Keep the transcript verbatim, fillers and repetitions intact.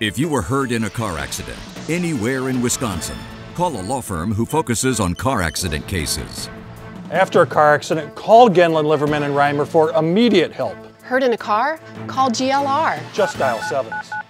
If you were hurt in a car accident anywhere in Wisconsin, call a law firm who focuses on car accident cases. After a car accident, call Gendlin, Liverman, and Rymer for immediate help. Hurt in a car? Call G L R. Just dial sevens.